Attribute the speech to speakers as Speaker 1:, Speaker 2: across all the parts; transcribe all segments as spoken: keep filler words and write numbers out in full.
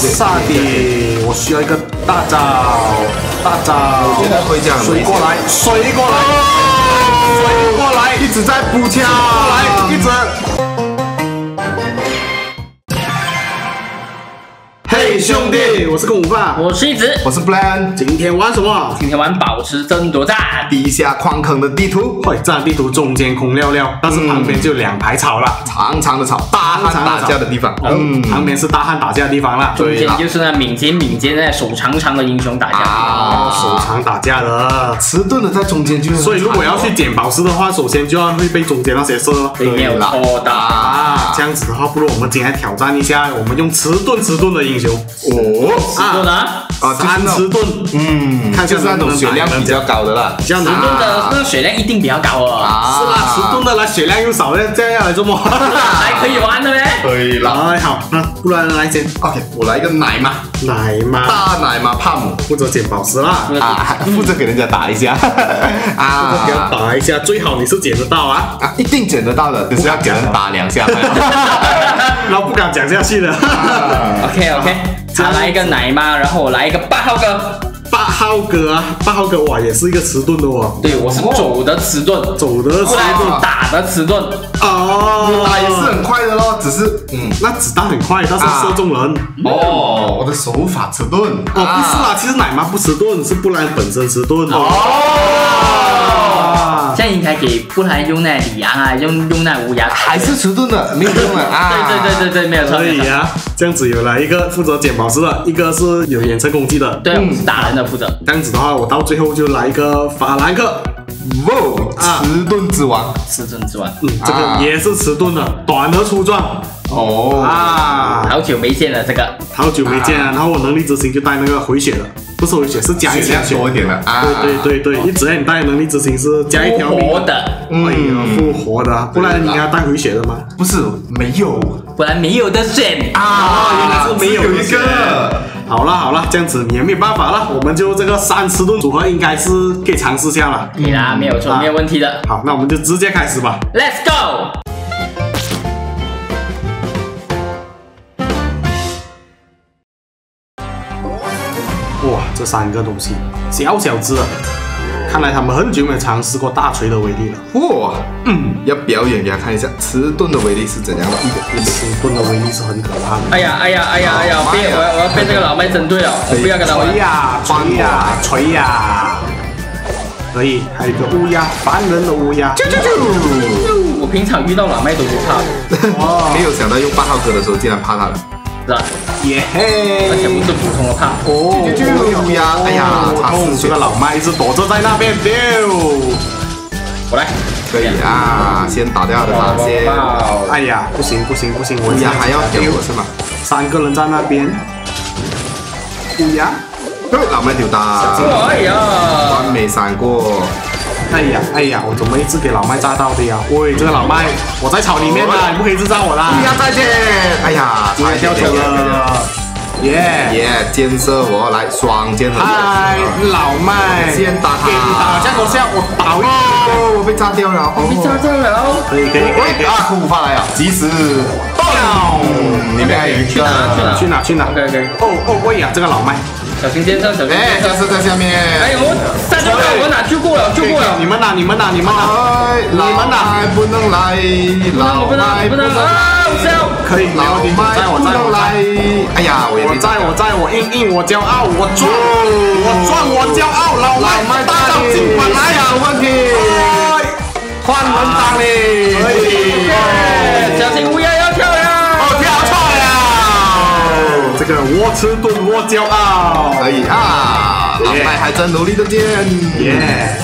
Speaker 1: 萨迪，我需要一个大招，大招！
Speaker 2: 我觉得会这样。
Speaker 1: 水过来，水过来，水过来，
Speaker 2: 一直在补枪，
Speaker 1: 过来，一直。嘿，兄弟，我是个午饭，
Speaker 3: 我是一直，
Speaker 2: 我是 Plan。
Speaker 1: 今天玩什么？
Speaker 3: 今天玩保持争夺战，
Speaker 2: 地下矿坑的地图，
Speaker 1: 会战地图中间空溜溜，但是旁边就两排草了，
Speaker 2: 长长的草，大汉打架的地方。
Speaker 1: 嗯，旁边是大汉打架的地方了，
Speaker 3: 中间就是那敏捷敏捷那手长长的英雄打架，
Speaker 1: 啊，手长打架的，
Speaker 2: 迟钝的在中间就是。
Speaker 1: 所以如果要去捡宝石的话，首先就要会被中间那些射，
Speaker 3: 没有错的
Speaker 1: 啊。这样子的话，不如我们今天挑战一下，我们用迟钝迟钝的英雄。
Speaker 2: 哦，
Speaker 3: 迟钝啊，
Speaker 1: 啊，三迟钝，
Speaker 2: 嗯，
Speaker 1: 看
Speaker 2: 就是那种血量比较高的啦，
Speaker 1: 比较难。
Speaker 3: 迟钝的那个血量一定比较高哦。
Speaker 1: 是啦，迟钝的啦，血量又少了，这样来做么？
Speaker 3: 还可以玩的呗。
Speaker 2: 可以啦。
Speaker 1: 哎，好，那不然来先。
Speaker 2: OK， 我来一个奶妈，
Speaker 1: 奶妈，
Speaker 2: 大奶妈帕姆，
Speaker 1: 负责捡宝石啦，
Speaker 2: 啊，负责给人家打一下，
Speaker 1: 啊，给他打一下，最好你是捡得到啊，
Speaker 2: 啊，一定捡得到的，只是要给人打两下，
Speaker 1: 然后不敢讲下去了。
Speaker 3: OK OK， 他来一个奶妈，然后我来一个八号哥。
Speaker 1: 八号哥啊，八号哥哇，也是一个迟钝的哦。
Speaker 3: 对，我是走的迟钝，
Speaker 1: 走的迟钝，
Speaker 3: 打的迟钝。
Speaker 2: 哦，打也是很快的咯，只是嗯，
Speaker 1: 那子弹很快，但是射中人。
Speaker 2: 哦，我的手法迟钝。
Speaker 1: 哦，不是啦，其实奶妈不迟钝，是布兰本身迟钝。
Speaker 3: 哦，这样应该给布兰用那里昂啊，用用那乌鸦，
Speaker 2: 还是迟钝的，没有用的啊。
Speaker 3: 对对对对对，没有错。
Speaker 1: 可以啊，这样子有了一个负责捡宝石的，一个是有远程攻击的。
Speaker 3: 对，我是打人的负责。
Speaker 1: 这样子的话，我到最后就来一个法兰克。
Speaker 2: 哇，迟钝之王，
Speaker 3: 迟钝之王。
Speaker 1: 嗯，这个也是迟钝的，短而粗壮。
Speaker 2: 哦
Speaker 1: 啊，
Speaker 3: 好久没见了，这个
Speaker 1: 好久没见啊。然后我能力之星就带那个回血的，不是回血，是加一条血
Speaker 2: 多一点的啊。
Speaker 1: 对对对对，一直让你带能力之星是加一条命
Speaker 3: 活的，
Speaker 1: 哎呀，复活的，不然你应该带回血的吗？
Speaker 2: 不是，没有，
Speaker 3: 不然没有的选
Speaker 1: 啊，原来是没有
Speaker 2: 一个。
Speaker 1: 好了好了，这样子你也没有办法了，我们就这个三迟钝组合应该是可以尝试下了。
Speaker 3: 可以啦，没有错，没有问题的。
Speaker 1: 好，那我们就直接开始吧。
Speaker 3: Let's go。
Speaker 1: 哇，这三个东西小小只的，看来他们很久没有尝试过大锤的威力了。
Speaker 2: 哇，嗯，要表演给他看一下迟钝的威力是怎样的。
Speaker 1: 迟钝的威力是很可怕的。
Speaker 3: 哎呀哎呀哎呀哎呀！被我我要被这个老麦针对了，我不要跟他玩。
Speaker 1: 锤呀锤呀锤呀！可以，还有一个乌鸦，凡人的乌鸦。啾啾啾！
Speaker 3: 我平常遇到老麦都不怕的。
Speaker 2: 没有想到用八号哥的时候竟然怕他了。
Speaker 3: 是吧？
Speaker 1: 耶嘿！
Speaker 3: 而且不是普通的怕。
Speaker 1: 哦，
Speaker 2: 乌鸦，哎呀，差四
Speaker 1: 这个老麦一直躲着在那边丢。
Speaker 3: 我来，
Speaker 2: 可以啊，先打掉他的大先。
Speaker 1: 哎呀，不行不行不行，
Speaker 2: 乌鸦还要丢是吗？
Speaker 1: 三个人在那边。乌鸦，
Speaker 2: 对，老麦丢大。
Speaker 3: 哎呀，
Speaker 2: 完美闪过。
Speaker 1: 哎呀哎呀，我怎么一直给老麦炸到的呀？喂，这个老麦，我在草里面啦，你不可以一直炸我啦！
Speaker 2: 乌鸦再见！哎呀，
Speaker 1: 差点掉了。耶
Speaker 2: 耶，箭射我来双箭。
Speaker 1: 嗨，老麦，
Speaker 2: 先打他。
Speaker 1: 给你打这样多下，我倒一
Speaker 2: 哦，我被炸掉了，
Speaker 3: 被炸掉了。
Speaker 1: 可以可以可以可以
Speaker 2: 啊！空发来啊，及时。嗯，里面还有一个。
Speaker 1: 去哪去哪？
Speaker 3: OK OK。
Speaker 1: 哦哦，喂呀，这个老麦。
Speaker 3: 小心箭射，小心箭
Speaker 2: 哎，
Speaker 3: 射。
Speaker 2: 这是在下面。
Speaker 3: 哎，我三救了，我哪救过了？救过了。
Speaker 1: 你们哪？你们哪？你们哪？
Speaker 2: 你们哪？不能来，老麦
Speaker 3: 不能啊！我笑。
Speaker 1: 可以，没问题。我在，我在，我在。
Speaker 2: 哎呀，我也
Speaker 1: 我在，我在，我硬硬，我骄傲，我壮，我壮，我骄傲，老麦大招尽管来。
Speaker 2: 有问题。
Speaker 1: 换人当你。可以。
Speaker 3: 小心乌鸦要跳了。
Speaker 1: 哦，跳错了。这个我迟钝，我骄傲。
Speaker 2: 可以啊，老麦还真努力的见。
Speaker 1: 耶。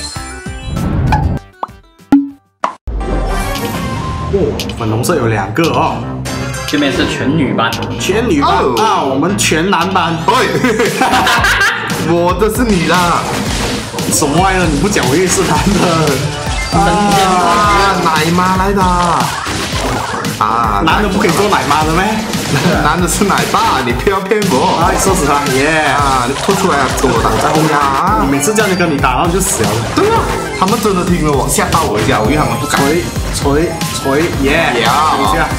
Speaker 1: 哦，粉红色有两个哦。
Speaker 3: 对面是全女班，
Speaker 1: 全女班啊，我们全男班。
Speaker 2: 对，我的是你啦。
Speaker 1: 什么玩意儿？你不讲我以为是男的。
Speaker 2: 啊，奶妈来的。啊，
Speaker 1: 男的不可以做奶妈的咩？
Speaker 2: 男的是奶爸，你不要骗我。
Speaker 1: 哎，射死他！耶！
Speaker 2: 啊，你吐出来啊，跟我打在后面啊！
Speaker 1: 我每次叫你跟你打，然后你就死了。
Speaker 2: 对啊，他们真的听了我，吓到我一下，我以为他们不敢。
Speaker 1: 锤锤锤！耶！
Speaker 2: 呀！
Speaker 1: 等一下。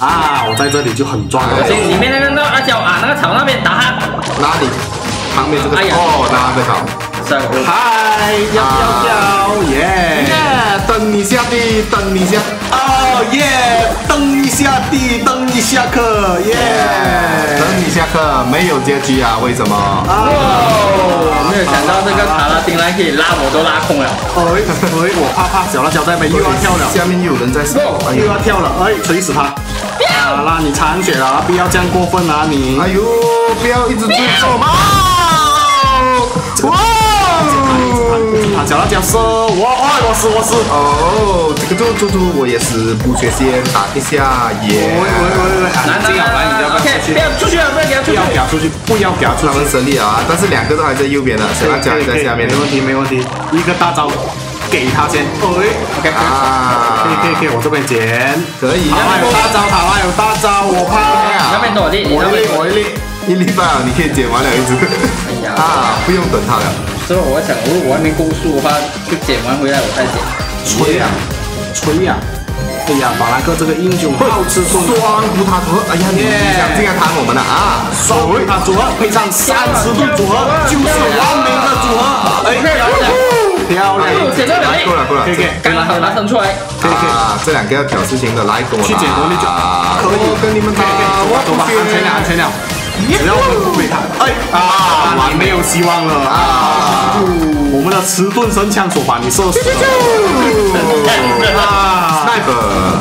Speaker 1: 啊，我在这里就很壮了。
Speaker 3: 所以里面那个那个阿娇啊，那个草那边打他。
Speaker 2: 哪里？旁边这个哦，那个草。
Speaker 1: 嗨，要不要叫？耶！
Speaker 2: 等你下地，等你下。
Speaker 1: 哦耶！等你下地，等你下课，耶！
Speaker 2: 等你下课，没有结局啊？为什么？
Speaker 3: 哦，没有想到这个卡拉丁来可以拉我都拉空了。
Speaker 1: 哎哎，我怕怕小辣椒在那边又要跳了，
Speaker 2: 下面又有人在
Speaker 1: 又又要跳了，哎，锤死他！好啦，你残血了，不要这样过分啊你！
Speaker 2: 哎呦，不要一直追走嘛！哇！
Speaker 1: 他小辣椒射我，哎，我死我死！
Speaker 2: 哦，这个猪猪猪我也是补血先打一下耶！
Speaker 1: 喂喂喂喂，安静啊，来，你要不要出去？
Speaker 3: 不要出去了，不要给他出去！
Speaker 1: 不要给他出去，不要给他出去。
Speaker 2: 他们胜利了啊，但是两个都还在右边呢，小辣椒也在下面。
Speaker 1: 没问题没问题，一个大招给他先。哎 ，OK
Speaker 2: 啊，
Speaker 1: 可以可以可以，我这边捡。
Speaker 2: 可以。
Speaker 1: 塔拉有大招，塔拉有大招，我怕。
Speaker 3: 那边多力，
Speaker 2: 我一粒我一粒，一粒半你可以捡完了一只。
Speaker 3: 哎呀，
Speaker 2: 啊，不用等他了。
Speaker 3: 之后我想，如果我外面够数的话，就捡完回来我再捡。
Speaker 1: 锤呀，锤呀！哎呀，法兰克这个英雄好吃双
Speaker 2: 葡萄组合，哎呀，你想进来弹我们了啊！
Speaker 1: 双葡萄组合配上三十度组合，就是完美的组合。哎，漂亮，漂亮，
Speaker 3: 捡到两粒，
Speaker 2: 够了够了，
Speaker 1: 可以可以，
Speaker 3: 刚好拿生出来，
Speaker 1: 可以可以。
Speaker 2: 啊，这两个要挑事情的，来跟我
Speaker 1: 去捡魔力就可以
Speaker 2: 跟你们打，
Speaker 1: 我走吧，安全了安全了。只要我们不被他，哎啊，你没有希望了啊！我们的迟钝神枪手把你射死了。啊
Speaker 2: ，Sniper。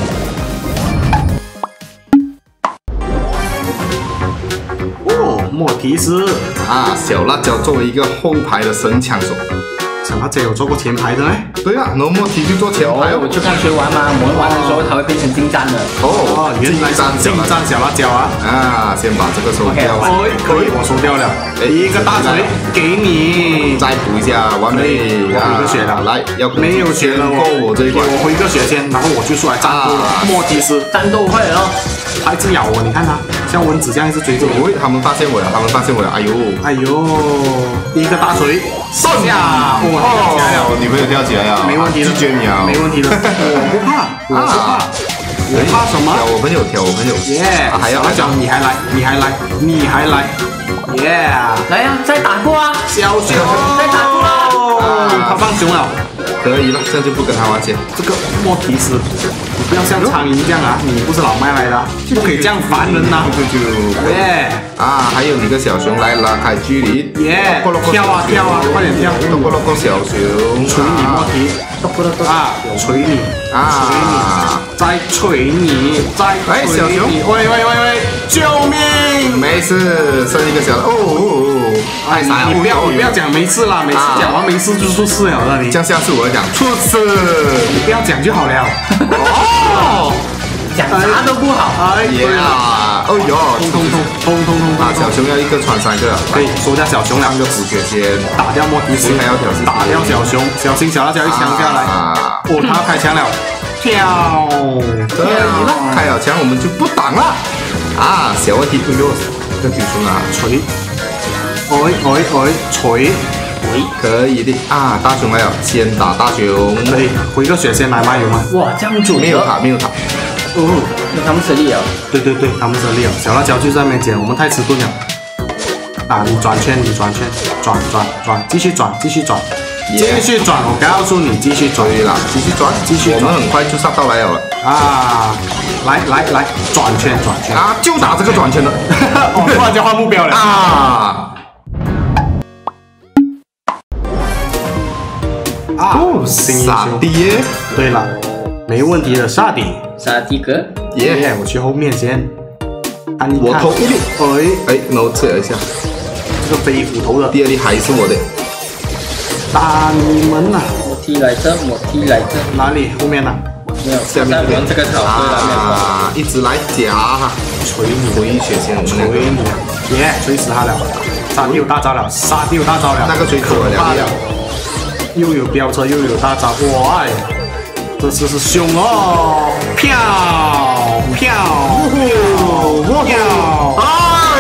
Speaker 1: 哦，莫提斯
Speaker 2: 啊，小辣椒作为一个后排的神枪手，
Speaker 1: 小辣椒有做过前排的呢？
Speaker 2: 对啊，然后莫提就做前排哦。
Speaker 3: 我就看谁玩嘛，我们玩的时候它会变成近战的。
Speaker 2: 哦，
Speaker 1: 原来是近战小辣椒啊！
Speaker 2: 啊，先把这个收掉。
Speaker 1: 哦，可以，我收掉了。一个大锤给你，
Speaker 2: 再补一下，完美。
Speaker 1: 我回个血了，
Speaker 2: 来，要
Speaker 1: 没有血了，
Speaker 2: 够我这一关。
Speaker 1: 我回个血先，然后我就出来战斗了。莫提斯
Speaker 3: 战斗快了，
Speaker 1: 他一直咬我，你看他像蚊子这样一直追着我。
Speaker 2: 他们发现我了，他们发现我了，哎呦，
Speaker 1: 哎呦，一个大锤上下，哇，
Speaker 2: 跳起来了，女朋友跳起来了，
Speaker 1: 没问题的，
Speaker 2: 拒绝你啊，
Speaker 1: 没问题的，我不怕，我不怕，我怕什么？
Speaker 2: 挑我朋友，挑我朋友，
Speaker 1: 耶！
Speaker 2: 还要
Speaker 1: 讲你还来，你还来，你还来，耶！
Speaker 3: 来呀，再打过啊，
Speaker 1: 小熊，
Speaker 3: 再打过啊，
Speaker 1: 他放熊了。
Speaker 2: 可以了，这样就不跟他玩钱。
Speaker 1: 这个莫提斯，你不要像苍蝇这样啊！你不是老麦来的，不可以这样烦人呐！
Speaker 2: 就就
Speaker 1: 耶
Speaker 2: 啊，还有你个小熊来拉开距离，
Speaker 1: 耶！跳啊跳啊，快点跳！
Speaker 2: 咚咚咚小熊，
Speaker 1: 捶你莫提，啊，捶你啊，再捶你，再
Speaker 2: 哎小熊，
Speaker 1: 喂喂喂喂，救命！
Speaker 2: 没事，剩一个小哦哦，
Speaker 1: 太傻了！你不要你不要讲没事啦，每次讲完没事就出事了了，你
Speaker 2: 这样下次我要讲出事，
Speaker 1: 你不要讲就好了。
Speaker 3: 哦，讲啥都不好。
Speaker 1: 哎
Speaker 2: 呀，哦哟，
Speaker 1: 通通通通通通
Speaker 2: 啊！小熊要一个穿三个，
Speaker 1: 可以收掉小熊两个
Speaker 2: 补血先，
Speaker 1: 打掉莫提斯，
Speaker 2: 还要挑事，
Speaker 1: 打掉小熊，小心小辣椒一枪下来，哦，他开枪了，跳，
Speaker 2: 可以了，开了枪我们就不挡了啊！小问题，哎呦，这挺凶啊，
Speaker 1: 锤，哎哎哎，锤。
Speaker 2: 可以的啊！大熊来了，先打大熊。
Speaker 1: 可以回个血先来吗？有吗？
Speaker 3: 哇，这样准！
Speaker 2: 没有塔，没有塔。
Speaker 3: 哦，那他们胜利了。
Speaker 1: 对对对，他们胜利了。小辣椒就在那边捡，我们太迟钝了。啊，你转圈，你转圈，转转转，继续转，继续转，继续转。我告诉你，继续转。
Speaker 2: 对了，继续转，
Speaker 1: 继续转。
Speaker 2: 我们很快就上到来了。
Speaker 1: 啊，来来来，转圈转圈
Speaker 2: 啊，就打这个转圈的。
Speaker 1: 哦，突然间换目标了
Speaker 2: 啊！
Speaker 1: 哦，
Speaker 2: 傻迪耶！
Speaker 1: 对了，没问题的，萨迪，
Speaker 3: 萨迪哥，
Speaker 1: 耶！我去后面先，看一看。
Speaker 2: 我投一粒，
Speaker 1: 哎
Speaker 2: 哎，然后测一下，
Speaker 1: 这个飞虎头的，
Speaker 2: 第二粒还是我的，
Speaker 1: 打你们呐！
Speaker 3: 我踢来这，我踢来这，
Speaker 1: 哪里？后面呢？
Speaker 3: 没有，
Speaker 2: 下面
Speaker 3: 玩这个草
Speaker 2: 啊，一直来夹哈，
Speaker 1: 锤你，
Speaker 2: 回血先，我们
Speaker 1: 锤你，耶！锤死他了，沙地有大招了，沙地有大招了，
Speaker 2: 那个锤可
Speaker 1: 怕了。又有飙车，又有大招，哇！这次是凶哦，飘飘飘飘！
Speaker 2: 哎，飙车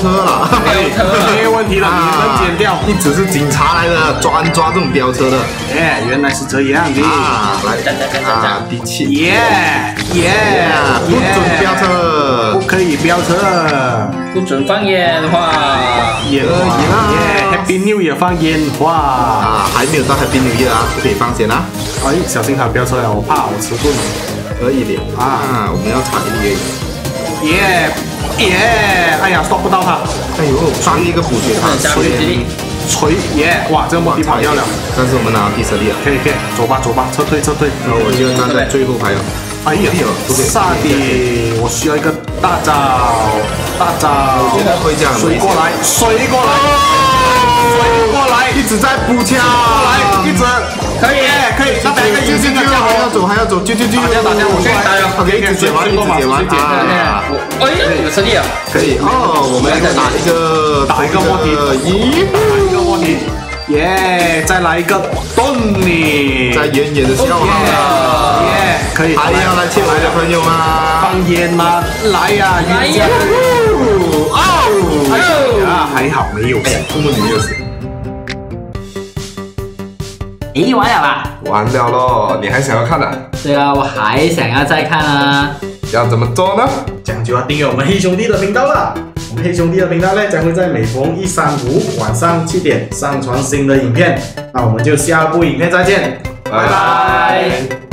Speaker 2: 车了，
Speaker 3: 飙车
Speaker 1: 没有问题的，你能剪掉。
Speaker 2: 一直是警察来的，专抓这种飙车的。
Speaker 1: 哎，原来是这样的。
Speaker 2: 啊，来啊，第七，
Speaker 1: 耶耶，
Speaker 2: 不准飙车，
Speaker 1: 不可以飙车。
Speaker 3: 不准放烟花，
Speaker 1: 烟花耶 ，Happy New Year 放烟花。
Speaker 2: 啊，还没有到 Happy New Year 啊，不可以放先啊。
Speaker 1: 哎，小心它飙车了，我怕我迟钝。
Speaker 2: 可以的啊，我们要踩一点。
Speaker 1: 耶耶，哎呀，抓不到它。
Speaker 2: 哎呦，上一个补血塔，
Speaker 3: 加血之力，
Speaker 1: 锤耶！哇，这个莫迪跑掉了。
Speaker 2: 但是我们拿到第十粒了，
Speaker 1: 可以可以，走吧走吧，撤退撤退。
Speaker 2: 那我就站在最后排了。
Speaker 1: 哎呀，萨迪，我需要一个大招，大招，
Speaker 2: 会这样，
Speaker 1: 水过来，水过来，水过来，
Speaker 2: 一直在补枪，
Speaker 1: 来，一直
Speaker 3: 可以
Speaker 1: 可以，那边一个
Speaker 2: 救救救，还要走还要走，救救救，
Speaker 1: 打架打架，我过来
Speaker 2: ，OK，一直解完，一直解完啊，
Speaker 3: 哎呀，有实力啊，
Speaker 2: 可以哦，我们来打一个
Speaker 1: 打一个莫迪，
Speaker 2: 咦，
Speaker 1: 打一个莫迪。耶！再来一个盾你，
Speaker 2: 在远远的笑哈，
Speaker 1: 耶！可以，
Speaker 2: 还要来欠我的朋友吗？
Speaker 1: 放烟吗？来呀，
Speaker 3: 来呀！
Speaker 2: 哦，
Speaker 1: 哎呀，还好没有死，
Speaker 2: 这么你又死，
Speaker 3: 咦，完了吧？
Speaker 2: 完了咯，你还想要看啊？
Speaker 3: 对啊，我还想要再看啊。
Speaker 2: 要怎么做呢？
Speaker 1: 这样就要订阅我们黑兄弟的频道了。我们黑兄弟的频道呢，将会在每逢一三五晚上七点上传新的影片。那我们就下部影片再见，拜拜。